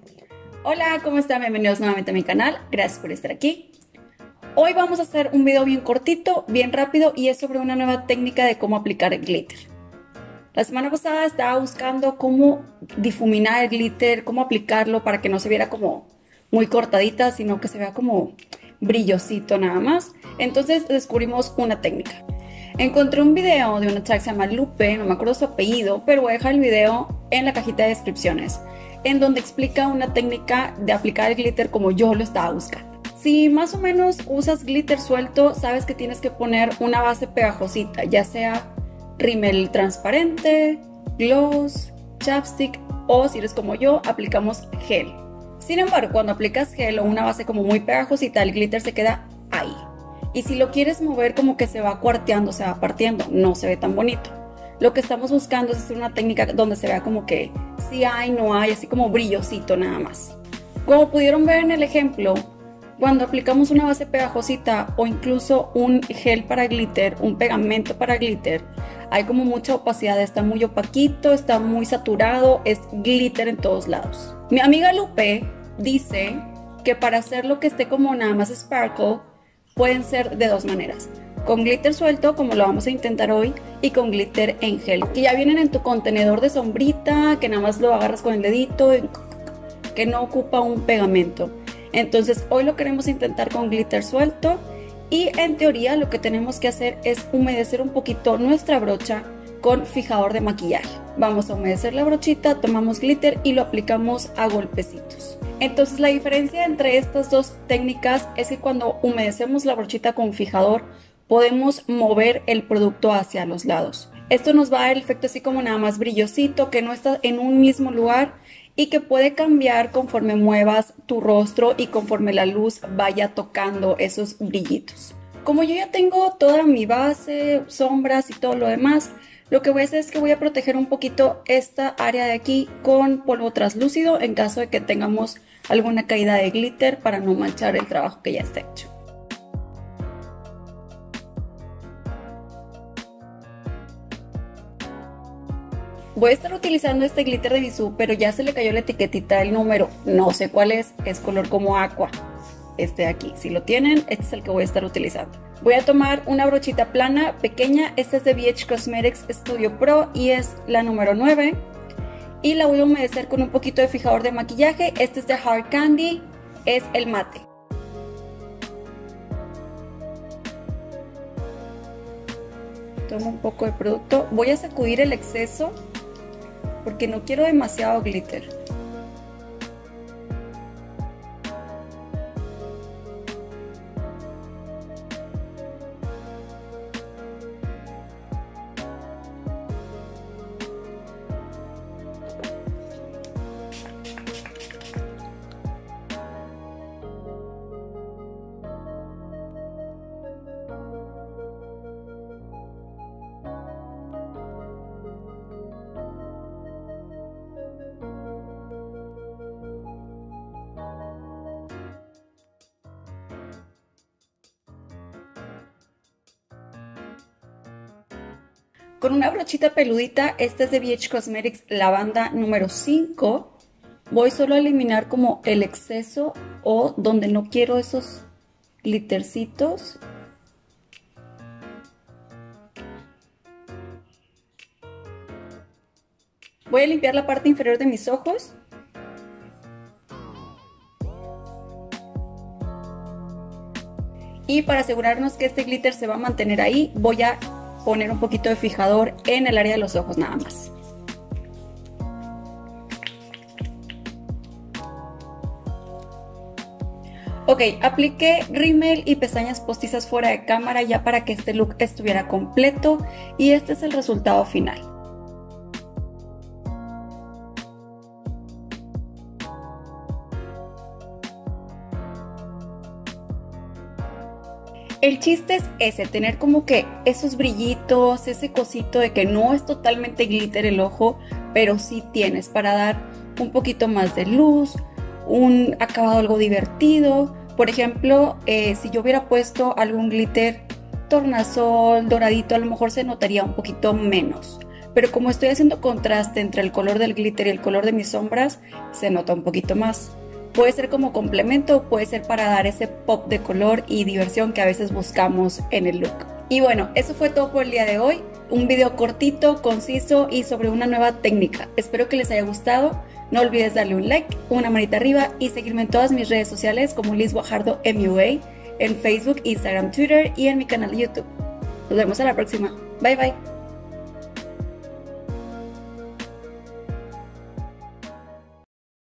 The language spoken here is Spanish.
Hola, ¿cómo están? Bienvenidos nuevamente a mi canal. Gracias por estar aquí. Hoy vamos a hacer un video bien cortito, bien rápido y es sobre una nueva técnica de cómo aplicar el glitter. La semana pasada estaba buscando cómo difuminar el glitter, cómo aplicarlo para que no se viera como muy cortadita, sino que se vea como brillosito nada más. Entonces descubrimos una técnica. Encontré un video de una chica que se llama Lupe, no me acuerdo su apellido, pero voy a dejar el video en la cajita de descripciones, en donde explica una técnica de aplicar el glitter como yo lo estaba buscando. Si más o menos usas glitter suelto, sabes que tienes que poner una base pegajosita, ya sea rímel transparente, gloss, chapstick o si eres como yo, aplicamos gel. Sin embargo, cuando aplicas gel o una base como muy pegajosita, el glitter se queda ahí. Y si lo quieres mover como que se va cuarteando, se va partiendo, no se ve tan bonito. Lo que estamos buscando es hacer una técnica donde se vea como que sí hay, no hay, así como brillosito nada más. Como pudieron ver en el ejemplo, cuando aplicamos una base pegajosita o incluso un gel para glitter, un pegamento para glitter, hay como mucha opacidad, está muy opaquito, está muy saturado, es glitter en todos lados. Mi amiga Lupe dice que para hacerlo que esté como nada más sparkle, pueden ser de dos maneras. Con glitter suelto, como lo vamos a intentar hoy, y con glitter en gel, que ya vienen en tu contenedor de sombrita, que nada más lo agarras con el dedito, que no ocupa un pegamento. Entonces hoy lo queremos intentar con glitter suelto y en teoría lo que tenemos que hacer es humedecer un poquito nuestra brocha con fijador de maquillaje. Vamos a humedecer la brochita, tomamos glitter y lo aplicamos a golpecitos. Entonces la diferencia entre estas dos técnicas es que cuando humedecemos la brochita con fijador podemos mover el producto hacia los lados. Esto nos va a dar el efecto así como nada más brillosito, que no está en un mismo lugar y que puede cambiar conforme muevas tu rostro y conforme la luz vaya tocando esos brillitos. Como yo ya tengo toda mi base, sombras y todo lo demás, lo que voy a hacer es que voy a proteger un poquito esta área de aquí con polvo translúcido en caso de que tengamos alguna caída de glitter para no manchar el trabajo que ya está hecho. Voy a estar utilizando este glitter de Bisú, pero ya se le cayó la etiquetita del número, no sé cuál es color como aqua. Este de aquí, si lo tienen, este es el que voy a estar utilizando. Voy a tomar una brochita plana, pequeña, esta es de BH Cosmetics Studio Pro y es la número 9. Y la voy a humedecer con un poquito de fijador de maquillaje, este es de Hard Candy, es el mate. Tomo un poco de producto, voy a sacudir el exceso porque no quiero demasiado glitter. Con una brochita peludita, esta es de BH Cosmetics Lavanda número 5. Voy solo a eliminar como el exceso o donde no quiero esos glittercitos. Voy a limpiar la parte inferior de mis ojos. Y para asegurarnos que este glitter se va a mantener ahí, voy a poner un poquito de fijador en el área de los ojos nada más. Ok, apliqué rímel y pestañas postizas fuera de cámara ya para que este look estuviera completo y este es el resultado final. El chiste es ese, tener como que esos brillitos, ese cosito de que no es totalmente glitter el ojo, pero sí tienes para dar un poquito más de luz, un acabado algo divertido. Por ejemplo, si yo hubiera puesto algún glitter tornasol, doradito, a lo mejor se notaría un poquito menos. pero como estoy haciendo contraste entre el color del glitter y el color de mis sombras, se nota un poquito más. Puede ser como complemento, puede ser para dar ese pop de color y diversión que a veces buscamos en el look. Y bueno, eso fue todo por el día de hoy. Un video cortito, conciso y sobre una nueva técnica. Espero que les haya gustado. No olvides darle un like, una manita arriba y seguirme en todas mis redes sociales como Liz Guajardo MUA, en Facebook, Instagram, Twitter y en mi canal de YouTube. Nos vemos a la próxima. Bye bye.